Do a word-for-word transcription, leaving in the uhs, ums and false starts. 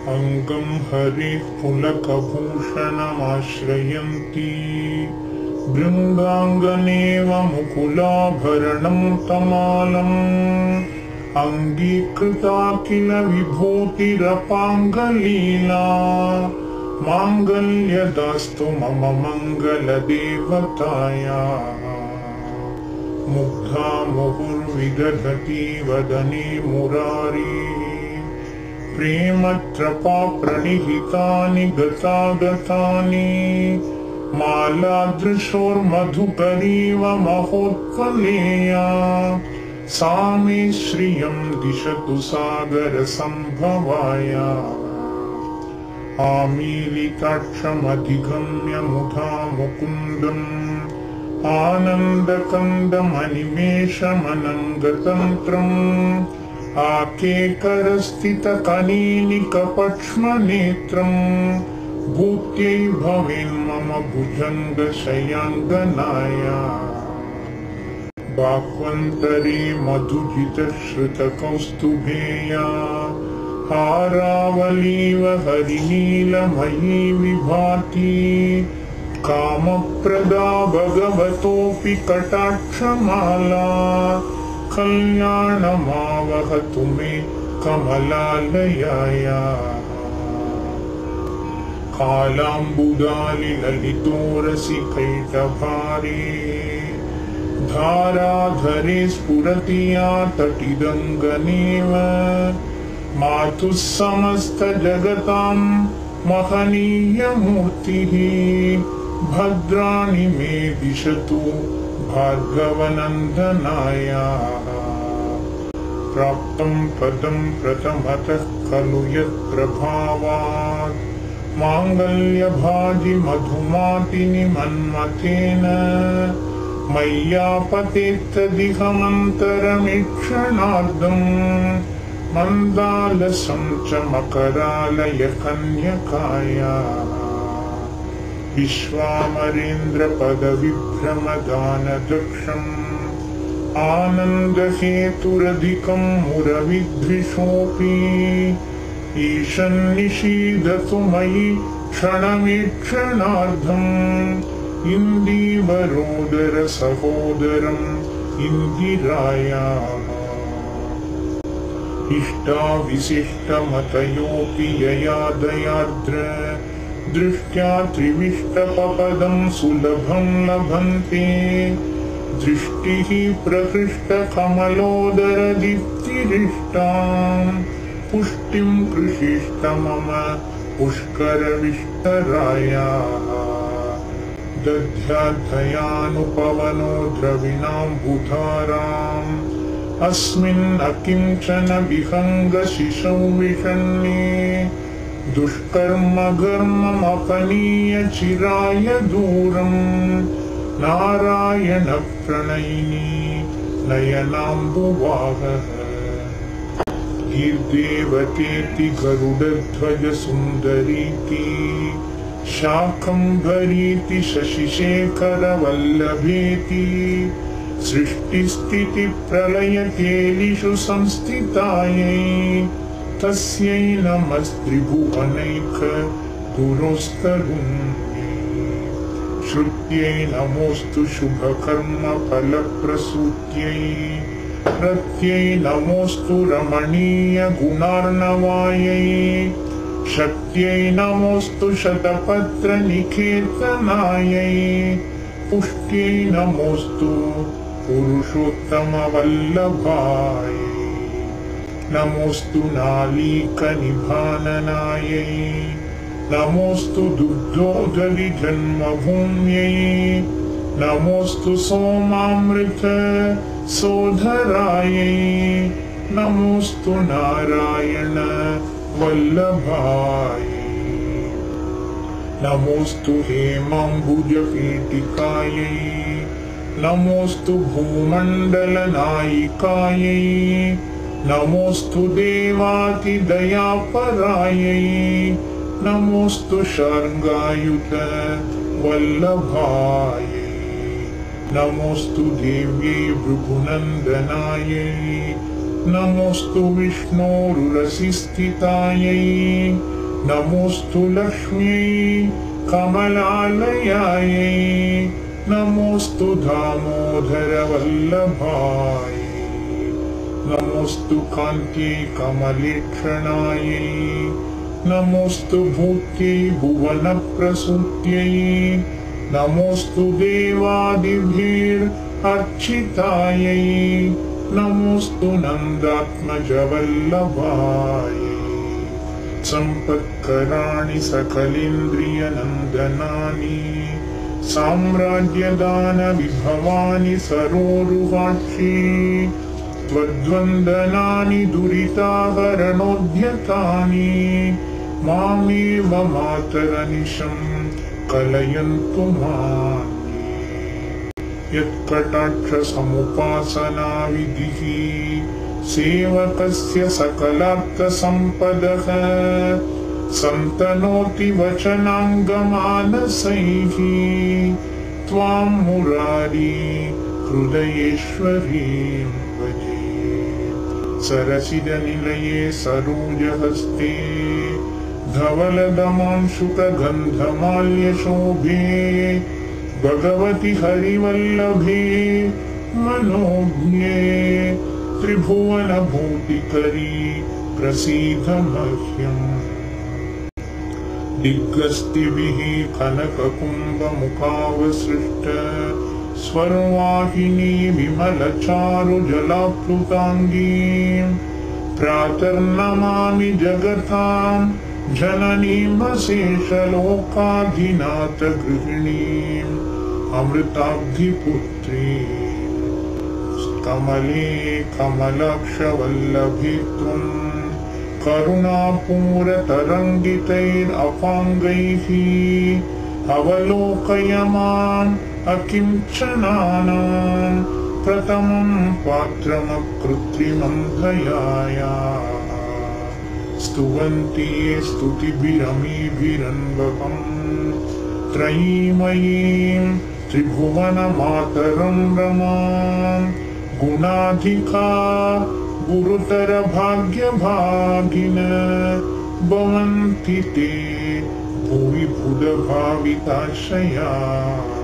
अंगं हरेः पुलकभूषणमाश्रयन्ती बृन्दाङ्गनेव मुकुलाभरणं तमालम् अङ्गीकृता किल विभूतिरपाङ्गलीला माङ्गल्यदास्तु मम मङ्गलदेवताया मुग्धा मुहुर्विदधति वदने मुरारी प्रेमत्रपा प्रणिहितानि गतागतानि मालादृशोर्मधुकरीव महोत्पलेया सा मे श्रियं दिशतु सागरसम्भवाया आमीलिताक्षमधिगम्य मुधा मुकुन्दम् आनन्दकन्दमनिमेषमनङ्गतन्त्रम् आकेकरस्थितकनीनिकपक्ष्मनेत्रम् भूत्यै भवेन्मम भुजङ्गशयाङ्गनाया बाह्वन्तरे मधुजितश्रुतकौस्तुभेया हारावलीव हरिनीलमयी विभाति कामप्रदा भगवतोऽपि कटाक्षमाला कल्याणमावहतु मे कमलालयाया कालाम्बुदालिललितोरसिकैटभारे धाराधरे स्फुरति या तटिदङ्गनेव मातुः समस्तजगतां महनीयमूर्तिः भद्राणि मे दिशतु भार्गवनन्दनाया प्राप्तं पदं प्रथमतः खलु यत्प्रभावात् माङ्गल्यभाजि मधुमातिनि मन्मथेन मय्यापतेत्तदिहमन्तरमीक्षणार्धम् मन्दालसं च मकरालय कन्यकाया विश्वामरेन्द्रपदविभ्रमदानदक्षम् आनन्दहेतुरधिकं मुरविद्विषोऽपि ईशन्निषीदतु मयि क्षणमीक्षणार्धम् इन्दीवरोदरसहोदरम् इन्दिरायाः इष्टाविशिष्टमतयोऽपि यया दयार्द्र दृष्ट्या त्रिविष्टपपदं सुलभं लभन्ते दृष्टिः प्रहृष्टकमलोदरदीप्तिरिष्टां पुष्टिं कृषिष्ट मम पुष्करविष्टरायाः दध्याधयानुपवनो द्रविणाम्बुधाराम् अस्मिन् अकिञ्चन विहङ्गशिशौ विषण्णे दुष्कर्म घर्ममपनीय चिराय दूरम् नारायण प्रणयिनी नयनाम्बुवाहः गिर्देवतेति गरुडध्वज सुन्दरीति शाकम्भरीति शशिशेखर वल्लभेति सृष्टिस्थिति प्रलयकेलिषु संस्थितायै तस्यै नमस्त्रिभुवनैक गुरोस्तरुण्यै श्रुत्यै नमोऽस्तु शुभकर्म फलप्रसूत्यै प्रत्यै नमोऽस्तु रमणीय गुणार्णवायै शक्त्यै नमोऽस्तु शतपत्र निकेतनायै पुष्ट्यै नमोऽस्तु पुरुषोत्तम वल्लभायै नमोऽस्तु नालीकनिभाननायै नमोऽस्तु दुग्धोदरि जन्मभूम्यै नमोऽस्तु सोमामृत सोधरायै नमोऽस्तु नारायण वल्लभायै नमोऽस्तु हेमाम्बुजपीठिकायै नमोऽस्तु भूमण्डलनायिकायै नमोऽस्तु देवातिदयापरायै नमोऽस्तु शार्ङ्गायुत वल्लभायै नमोऽस्तु देव्यै भृगुनन्दनायै नमोऽस्तु विष्णोरुरसिस्थितायै नमोस्तु लक्ष्म्यै कमलालयायै नमोस्तु दामोदरवल्लभाय नमोस्तु कान्त्यै कमलेक्षणायै नमोस्तु भूत्यै भुवनप्रसूत्यै नमोस्तु देवादिभिरर्चितायै नमोस्तु नन्दात्मजवल्लभाय सम्पत्कराणि सकलेन्द्रियनन्दनानि साम्राज्यदानविभवानि सरोरुहाक्षी त्वद्वन्दनानि दुरिताहरणोद्यतानि मामेव मातरनिशं कलयन्तु मान्ये यत्कटाक्षसमुपासना विधिः सेवकस्य सकलार्थसम्पदः सन्तनोति वचनाङ्गमानसैः त्वां मुरारी हृदयेश्वरीं भजे सरसिजनिलये सरोजहस्ते धवलदमांशुकगन्धमाल्यशोभे भगवति हरिवल्लभे मनोज्ञे त्रिभुवनभूतिकरी प्रसीद मह्यम् दिग्गस्तिभिः कनककुम्भमुखावसृष्ट स्वर्वाहिनी विमलचारुजलाप्लुताङ्गीं प्रातर्नमामि जगतां जननीमशेषलोकाधिनाथगृहिणीम् अमृताब्धिपुत्रीम् कमले कमलाक्षवल्लभे त्वं करुणापूरतरङ्गितैरपाङ्गैः अवलोकय माम् अकिञ्चनानां प्रथमं पात्रमकृत्रिमं दयायाः स्तुवन्ति ये स्तुतिभिरमीभिरन्वकम् त्रयीमयीं त्रिभुवनमातरं रमां गुणाधिका गुरुतरभाग्यभागिन भवन्ति ते भुवि बुधभाविताशया।